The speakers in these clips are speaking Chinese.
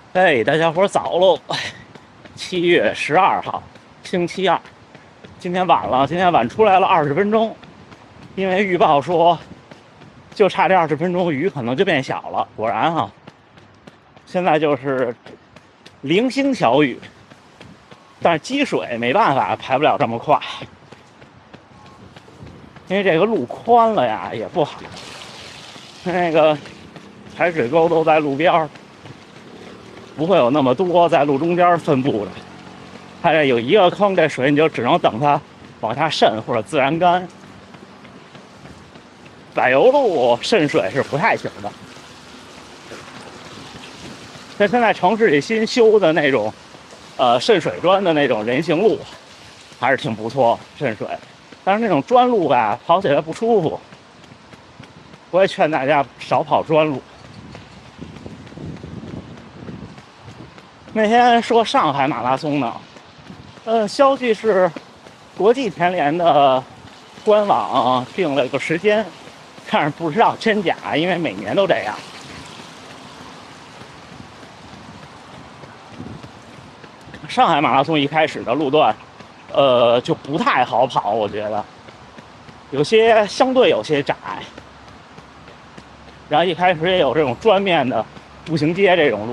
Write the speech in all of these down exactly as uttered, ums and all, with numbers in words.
哎，大家伙早喽！七月十二号，星期二。今天晚了，今天晚出来了二十分钟，因为预报说就差这二十分钟，雨可能就变小了。果然哈，现在就是零星小雨，但是积水没办法排不了这么快，因为这个路宽了呀也不好。那个排水沟都在路边，不会有那么多在路中间分布的。它这有一个坑，这水你就只能等它往下渗或者自然干。柏油路渗水是不太行的。但现在城市里新修的那种，呃，渗水砖的那种人行路，还是挺不错，渗水。但是那种砖路吧，跑起来不舒服。我也劝大家少跑砖路。那天说上海马拉松呢，呃，消息是国际田联的官网定了个时间，但是不知道真假，因为每年都这样。上海马拉松一开始的路段，呃，就不太好跑，我觉得有些相对有些窄，然后一开始也有这种砖面的步行街这种路。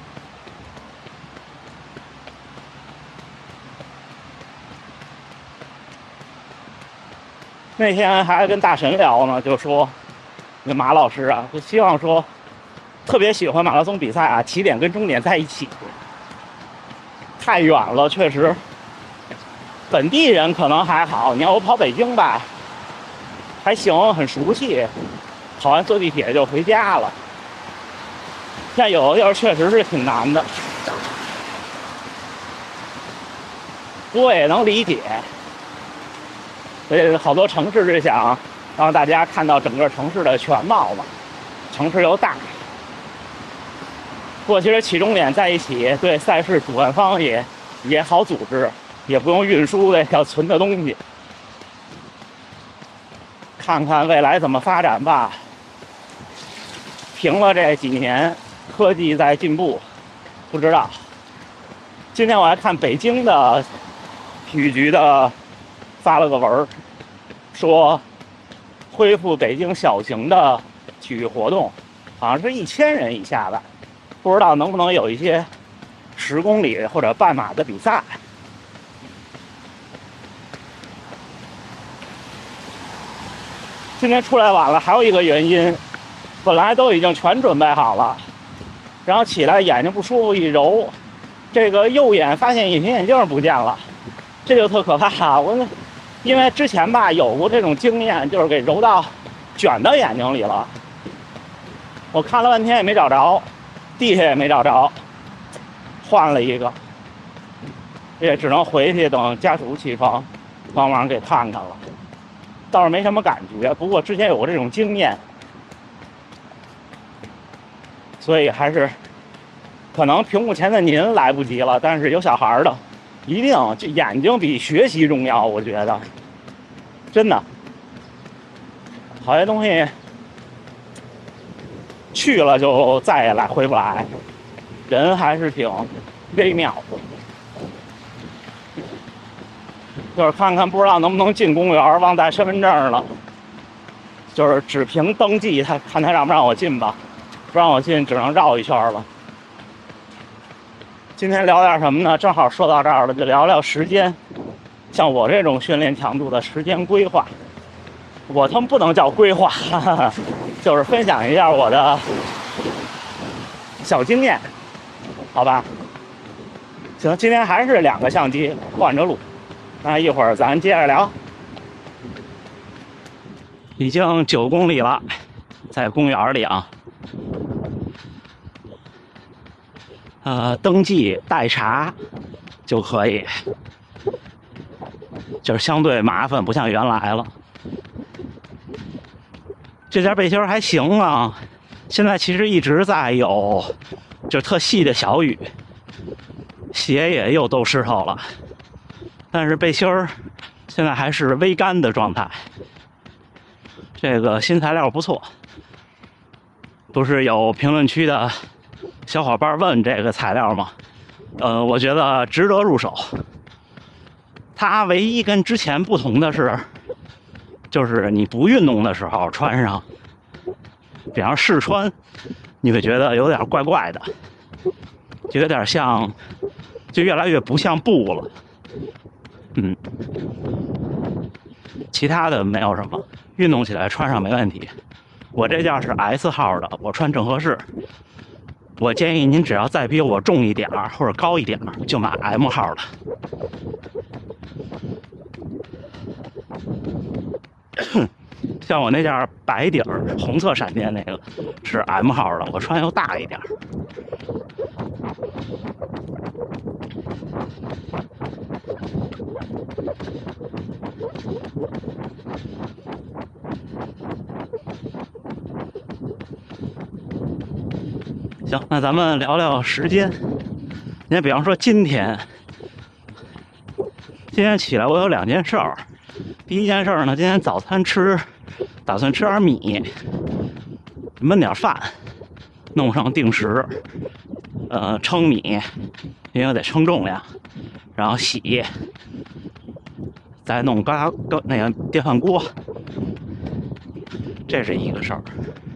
那天还跟大神聊呢，就说那马老师啊，就希望说特别喜欢马拉松比赛啊，起点跟终点在一起。太远了，确实，本地人可能还好，你要我跑北京吧，还行，很熟悉，跑完坐地铁就回家了。像有的地儿确实是挺难的，不过也能理解。所以好多城市是想让大家看到整个城市的全貌嘛，城市又大。不过其实起终点在一起，对赛事主办方也也好组织，也不用运输的要存的东西。看看未来怎么发展吧。停了这几年，科技在进步，不知道。今天我还看北京的体育局的发了个文，说恢复北京小型的体育活动，好像是一千人以下吧。不知道能不能有一些十公里或者半马的比赛。今天出来晚了，还有一个原因，本来都已经全准备好了，然后起来眼睛不舒服，一揉，这个右眼发现隐形眼镜不见了，这就特可怕。我因为之前吧有过这种经验，就是给揉到卷到眼睛里了，我看了半天也没找着。地下也没找着，换了一个，也只能回去等家属起床，帮忙给看看了。倒是没什么感觉，不过之前有过这种经验，所以还是可能屏幕前的您来不及了，但是有小孩的，一定就眼睛比学习重要，我觉得，真的，好些东西。去了就再也来回不来，人还是挺微妙的。就是看看不知道能不能进公园，忘带身份证了。就是只凭登记，他看他让不让我进吧，不让我进只能绕一圈了。今天聊点什么呢？正好说到这儿了，就聊聊时间。像我这种训练强度的时间规划，我他妈不能叫规划，哈哈，就是分享一下我的小经验，好吧？行，今天还是两个相机换着录，那一会儿咱接着聊。已经九公里了，在公园里啊，呃，登记带查就可以，就是相对麻烦，不像原来了。这件背心还行啊，现在其实一直在有就是特细的小雨，鞋也又都湿透了，但是背心儿现在还是微干的状态。这个新材料不错，不是有评论区的小伙伴问这个材料嘛，呃，我觉得值得入手。它唯一跟之前不同的是，就是你不运动的时候穿上，比方试穿，你会觉得有点怪怪的，就有点像，就越来越不像布了。嗯，其他的没有什么，运动起来穿上没问题。我这件是 S 号的，我穿正合适。我建议您只要再比我重一点儿或者高一点儿，就买 M 号的。像我那件白底儿红色闪电那个是 M 号的，我穿又大一点儿。行，那咱们聊聊时间。你看，比方说今天，今天起来我有两件事儿。第一件事儿呢，今天早餐吃，打算吃点米，焖点饭，弄上定时，呃，称米，因为得称重量，然后洗，再弄高高那个电饭锅，这是一个事儿。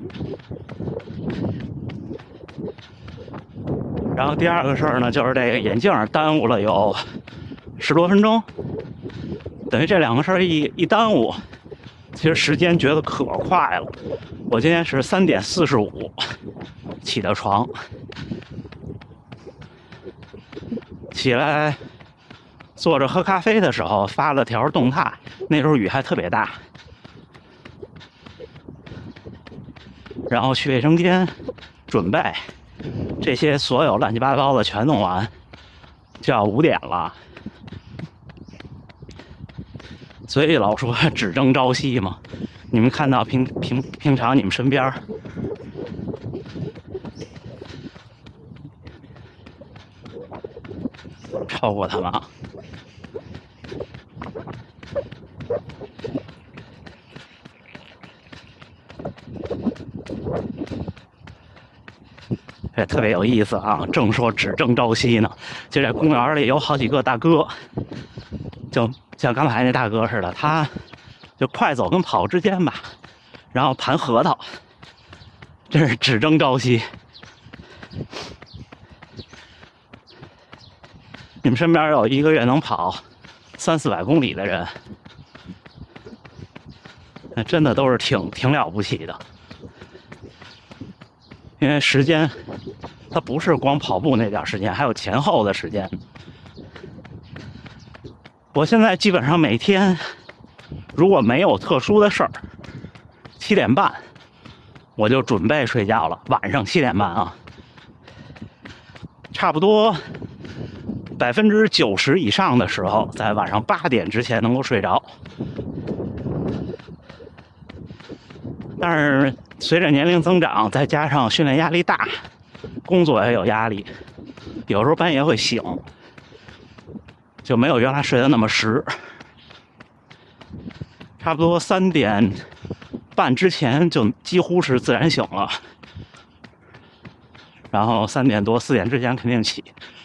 然后第二个事儿呢，就是这个眼镜耽误了有十多分钟，等于这两个事儿一一耽误，其实时间觉得可快了。我今天是三点四十五起的床，起来坐着喝咖啡的时候发了条动态，那时候雨还特别大，然后去卫生间准备。这些所有乱七八糟的全弄完，就要五点了。所以老说只争朝夕嘛。你们看到平平平常你们身边超过他们啊。这特别有意思啊！正说只争朝夕呢，就这公园里有好几个大哥，就像刚才那大哥似的，他就快走跟跑之间吧，然后盘核桃，真是只争朝夕。你们身边有一个月能跑三四百公里的人，那真的都是挺挺了不起的。因为时间，它不是光跑步那点时间，还有前后的时间。我现在基本上每天，如果没有特殊的事儿，七点半我就准备睡觉了。晚上七点半啊，差不多百分之九十以上的时候，在晚上八点之前能够睡着。但是随着年龄增长，再加上训练压力大，工作也有压力，有时候半夜会醒，就没有原来睡得那么实。差不多三点半之前就几乎是自然醒了，然后三点多四点之前肯定起。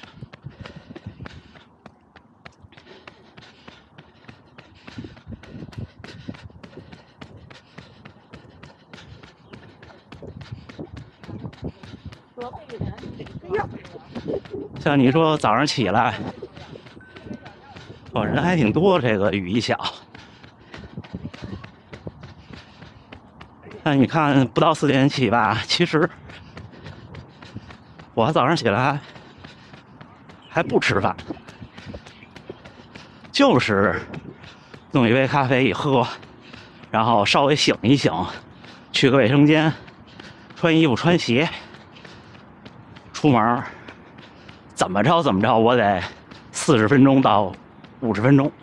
像你说早上起来，哦，人还挺多，这个雨一小。那你看不到四点起吧，其实我早上起来还不吃饭，就是弄一杯咖啡一喝，然后稍微醒一醒，去个卫生间，穿衣服穿鞋，出门怎么着怎么着，我得四十分钟到五十分钟，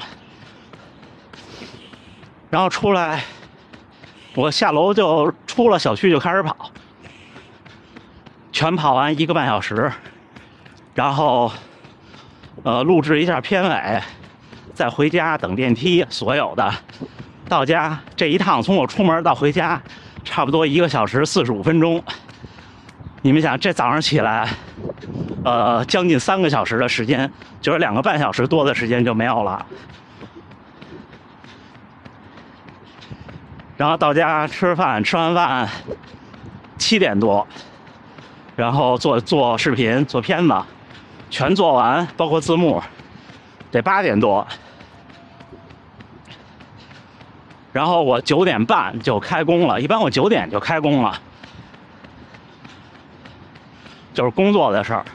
然后出来，我下楼就出了小区就开始跑，全跑完一个半小时，然后呃录制一下片尾，再回家等电梯，所有的到家这一趟从我出门到回家差不多一个小时四十五分钟， 你们想，这早上起来，呃，将近三个小时的时间，就是两个半小时多的时间就没有了。然后到家吃饭，吃完饭七点多，然后做做视频、做片子，全做完，包括字幕，得八点多。然后我九点半就开工了，一般我九点就开工了。就是工作的事儿，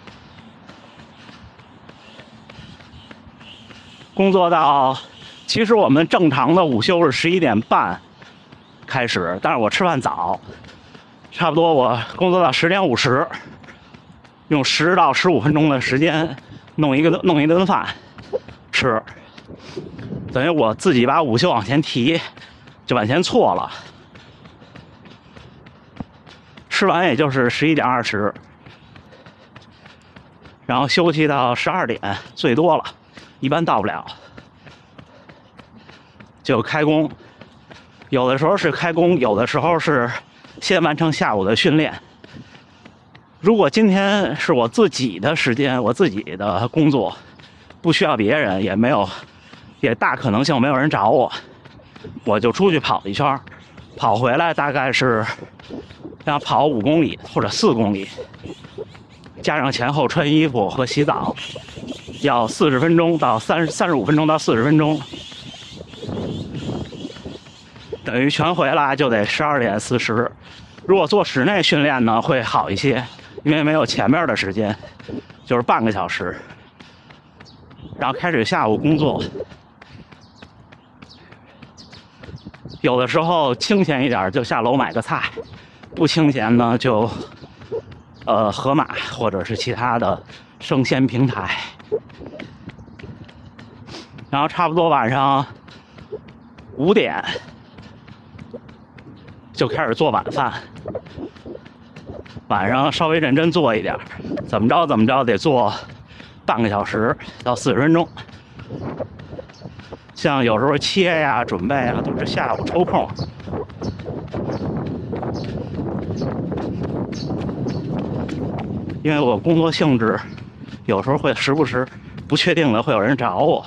工作到，其实我们正常的午休是十一点半开始，但是我吃饭早，差不多我工作到十点五十，用十到十五分钟的时间弄一个弄一顿饭吃，等于我自己把午休往前提，就往前错了，吃完也就是十一点二十。然后休息到十二点最多了，一般到不了，就开工。有的时候是开工，有的时候是先完成下午的训练。如果今天是我自己的时间，我自己的工作，不需要别人，也没有，也大可能性没有人找我，我就出去跑一圈，跑回来大概是要跑五公里或者四公里。加上前后穿衣服和洗澡，要四十分钟到三三十五分钟到四十分钟，等于全回来就得十二点四十。如果做室内训练呢，会好一些，因为没有前面的时间，就是半个小时。然后开始下午工作，有的时候清闲一点就下楼买个菜，不清闲呢就。呃，盒马或者是其他的生鲜平台，然后差不多晚上五点就开始做晚饭，晚上稍微认真做一点，怎么着怎么着得做半个小时到四十分钟。像有时候切呀、准备啊，都是下午抽空。因为我工作性质，有时候会时不时不确定的会有人找我，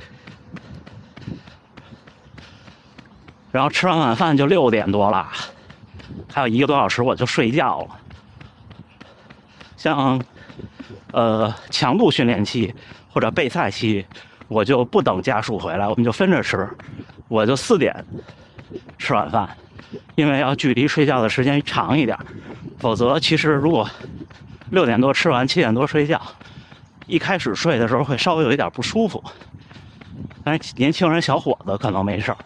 然后吃完晚饭就六点多了，还有一个多小时我就睡觉了。像呃强度训练期或者备赛期，我就不等家属回来，我们就分着吃，我就四点吃晚饭，因为要距离睡觉的时间长一点，否则其实如果六点多吃完，七点多睡觉，一开始睡的时候会稍微有一点不舒服，但是年轻人小伙子可能没事儿。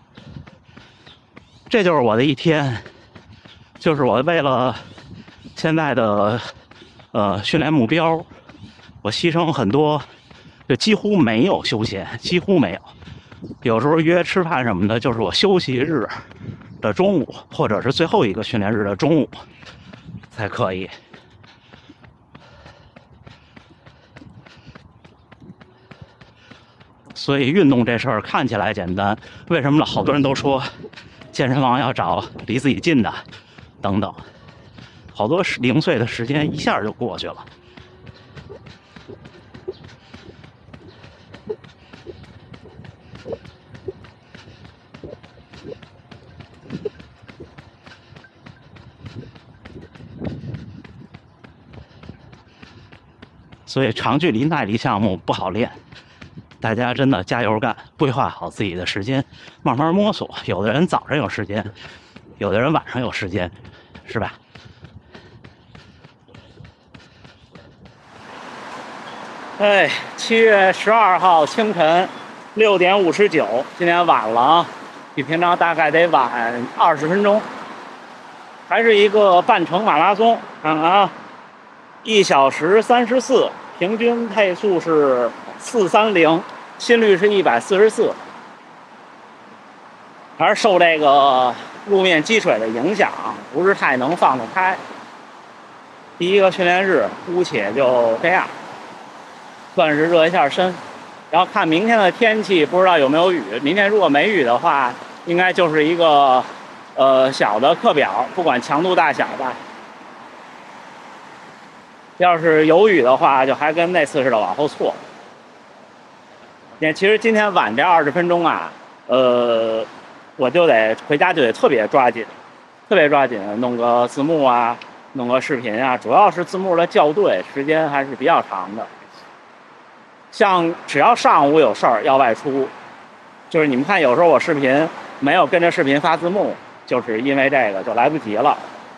这就是我的一天，就是我为了现在的呃训练目标，我牺牲很多，就几乎没有休闲，几乎没有。有时候约吃饭什么的，就是我休息日的中午，或者是最后一个训练日的中午才可以。所以运动这事儿看起来简单，为什么好多人都说健身房要找离自己近的等等，好多零碎的时间一下就过去了。所以长距离耐力项目不好练。大家真的加油干，规划好自己的时间，慢慢摸索。有的人早上有时间，有的人晚上有时间，是吧？哎，七月十二号清晨六点五十九，今天晚了啊，比平常大概得晚二十分钟。还是一个半程马拉松，看看啊，一小时三十四，平均配速是四三零。心率是一百四十四，还是受这个路面积水的影响，不是太能放得开。第一个训练日，姑且就这样，算是热一下身。然后看明天的天气，不知道有没有雨。明天如果没雨的话，应该就是一个呃小的课表，不管强度大小吧。 要是有雨的话，就还跟那次似的往后错。其实今天晚这二十分钟啊，呃，我就得回家就得特别抓紧，特别抓紧，弄个字幕啊，弄个视频啊，主要是字幕的校对时间还是比较长的。像只要上午有事儿要外出，就是你们看有时候我视频没有跟着视频发字幕，就是因为这个就来不及了。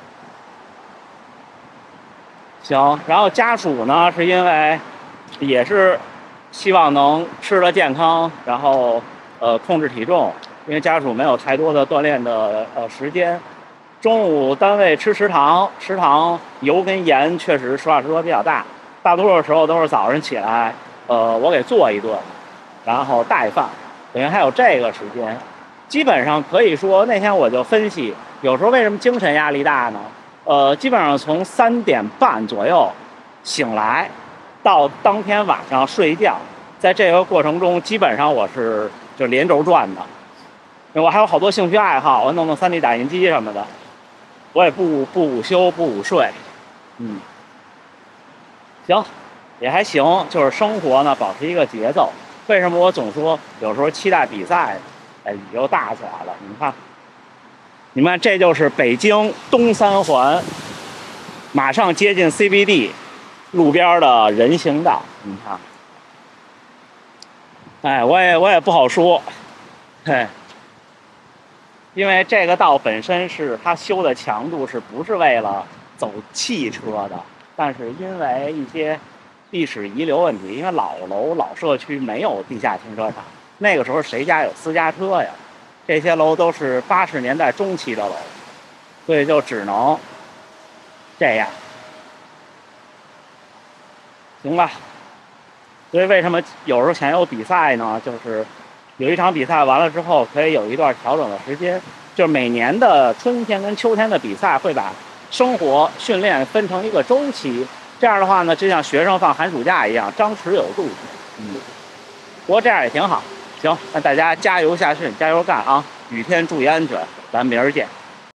行，然后家属呢是因为也是希望能吃得健康，然后呃控制体重，因为家属没有太多的锻炼的呃时间。中午单位吃食堂，食堂油跟盐确实实话实说比较大，大多数时候都是早上起来，呃我给做一顿，然后带饭，等于还有这个时间。基本上可以说那天我就分析，有时候为什么精神压力大呢？呃，基本上从三点半左右醒来，到当天晚上睡觉，在这个过程中，基本上我是就连轴转的。因为我还有好多兴趣爱好，我弄弄 三 D 打印机什么的，我也不不午休不午睡，嗯，行，也还行，就是生活呢保持一个节奏。为什么我总说有时候期待比赛？哎，雨又大起来了，你们看。你们看，这就是北京东三环，马上接近 C B D 路边的人行道。你看，哎，我也我也不好说，嘿，因为这个道本身是它修的强度是不是为了走汽车的？但是因为一些历史遗留问题，因为老楼老社区没有地下停车场，那个时候谁家有私家车呀？这些楼都是八十年代中期的楼，所以就只能这样，行吧？所以为什么有时候想有比赛呢？就是有一场比赛完了之后，可以有一段调整的时间。就是每年的春天跟秋天的比赛会把生活训练分成一个周期，这样的话呢，就像学生放寒暑假一样，张弛有度。嗯，不过这样也挺好。行，那大家加油下训，加油干啊！雨天注意安全，咱明儿见。